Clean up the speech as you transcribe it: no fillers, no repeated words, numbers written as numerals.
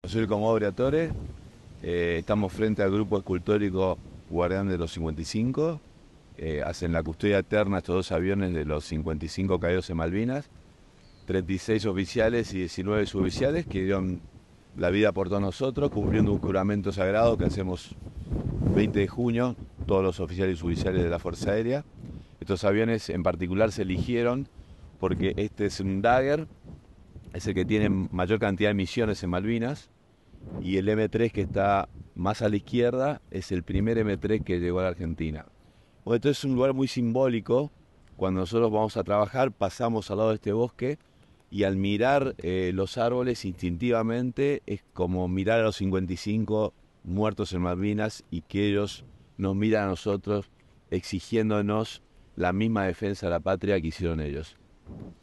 Soy el Comodoro Briatore, estamos frente al grupo escultórico Guardián de los 55. Hacen la custodia eterna estos dos aviones de los 55 caídos en Malvinas. 36 oficiales y 19 suboficiales que dieron la vida por todos nosotros, cumpliendo un juramento sagrado que hacemos 20 de junio, todos los oficiales y suboficiales de la Fuerza Aérea. Estos aviones en particular se eligieron porque este es un Dagger, es el que tiene mayor cantidad de misiones en Malvinas, y el M3 que está más a la izquierda es el primer M3 que llegó a la Argentina. Bueno, esto es un lugar muy simbólico. Cuando nosotros vamos a trabajar pasamos al lado de este bosque y al mirar los árboles instintivamente es como mirar a los 55 muertos en Malvinas y que ellos nos miran a nosotros exigiéndonos la misma defensa de la patria que hicieron ellos.